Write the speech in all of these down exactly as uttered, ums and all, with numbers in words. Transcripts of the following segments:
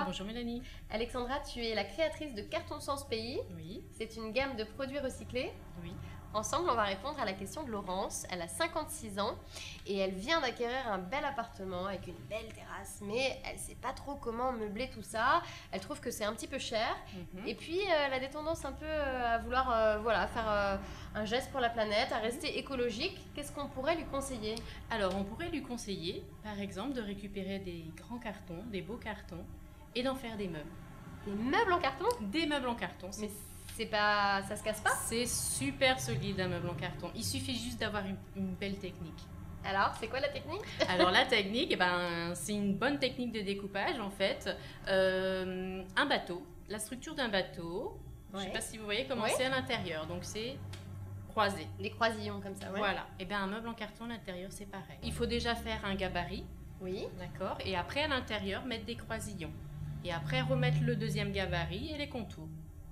Bonjour Mélanie. Alexandra, tu es la créatrice de Carton Sens Pays. Oui. C'est une gamme de produits recyclés. Oui. Ensemble, on va répondre à la question de Laurence. Elle a cinquante-six ans et elle vient d'acquérir un bel appartement avec une belle terrasse, mais elle ne sait pas trop comment meubler tout ça. Elle trouve que c'est un petit peu cher. Mm-hmm. Et puis, euh, elle a des tendances un peu à vouloir euh, voilà, faire euh, un geste pour la planète, à rester écologique. Qu'est-ce qu'on pourrait lui conseiller? Alors, on pourrait lui conseiller, par exemple, de récupérer des grands cartons, des beaux cartons, et d'en faire des meubles. Des meubles en carton? Des meubles en carton. Mais c'est pas, ça se casse pas? C'est super solide un meuble en carton. Il suffit juste d'avoir une, une belle technique. Alors, c'est quoi la technique? Alors la technique, eh ben, c'est une bonne technique de découpage en fait. Euh, un bateau, la structure d'un bateau, ouais. Je ne sais pas si vous voyez comment ouais. C'est à l'intérieur, donc c'est croisé. Des croisillons comme ça, ouais. Voilà, et bien un meuble en carton à l'intérieur c'est pareil. Il faut déjà faire un gabarit, oui. D'accord, et après à l'intérieur mettre des croisillons. Et après remettre le deuxième gabarit et les contours.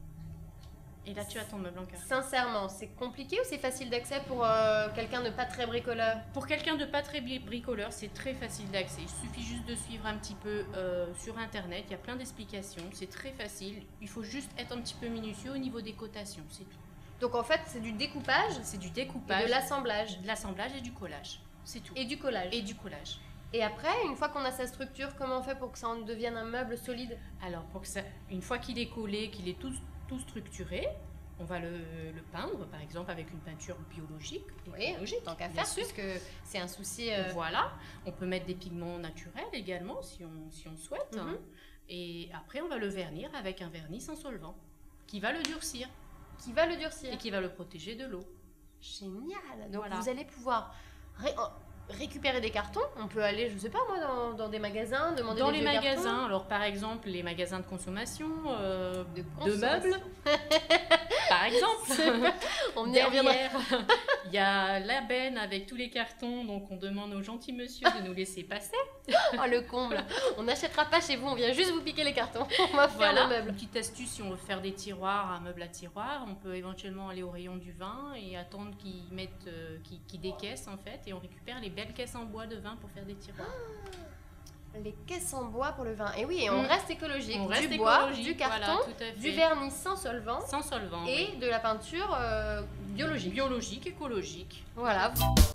Et là, tu as ton meuble en carton. Sincèrement, c'est compliqué ou c'est facile d'accès pour euh, quelqu'un de pas très bricoleur? Pour quelqu'un de pas très bricoleur, c'est très facile d'accès. Il suffit juste de suivre un petit peu euh, sur Internet. Il y a plein d'explications. C'est très facile. Il faut juste être un petit peu minutieux au niveau des cotations, c'est tout. Donc en fait, c'est du découpage? C'est du découpage. Et de l'assemblage? De l'assemblage et du collage. C'est tout. Et du collage? Et du collage. Et après, une fois qu'on a sa structure, comment on fait pour que ça en devienne un meuble solide? Alors, pour que ça, une fois qu'il est collé, qu'il est tout, tout structuré, on va le, le peindre, par exemple, avec une peinture biologique. Oui, biologique, tant qu'à faire, puisque c'est un souci... Euh... Voilà. On peut mettre des pigments naturels également, si on, si on souhaite. Mm-hmm. Hein. Et après, on va le vernir avec un vernis sans solvant, qui va le durcir. Qui va le durcir. Et qui va le protéger de l'eau. Génial. Donc, voilà. Vous allez pouvoir... Ré... récupérer des cartons, on peut aller, je sais pas moi, dans, dans des magasins, demander dans des les magasins, cartons. Alors par exemple les magasins de consommation, euh, de, de meubles, par exemple. On y Derrière, il y a la benne avec tous les cartons, donc on demande au gentil monsieur de nous laisser passer. Oh le comble. On n'achètera pas chez vous, on vient juste vous piquer les cartons. On va faire voilà. le meuble. Une petite astuce, si on veut faire des tiroirs, un meuble à tiroir, on peut éventuellement aller au rayon du vin et attendre qu'ils mettent, euh, qu'ils, qu'ils décaissent en fait, et on récupère les belles caisses en bois de vin pour faire des tiroirs. Ah, les caisses en bois pour le vin. Et oui, et on mmh. reste écologique. On du reste bois, écologique, du carton, voilà, tout à fait. Du vernis sans solvant. Sans solvant. Et oui. de la peinture euh, biologique. Biologique, écologique. Voilà.